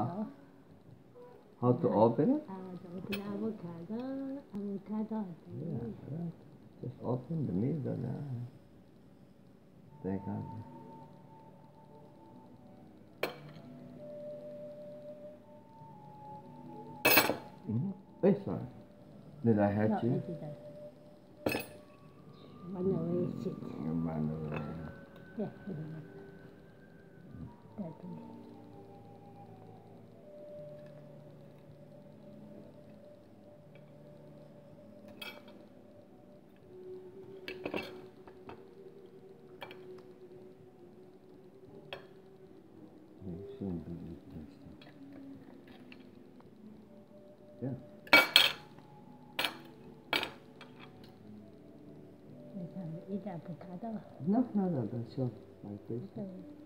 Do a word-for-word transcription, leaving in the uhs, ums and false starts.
Ah. How to open it? Uh, to open avocado, avocado. Yeah, right. Just open the middle now. Take out. Mm-hmm. Hey, sorry. Did I hurt No, you? I didn't. Run away, sit. Mm, run away. Yeah, I didn't. That way. You shouldn't be eating stuff. Yeah. You can eat avocado. No, no, no, that's your my face. Okay.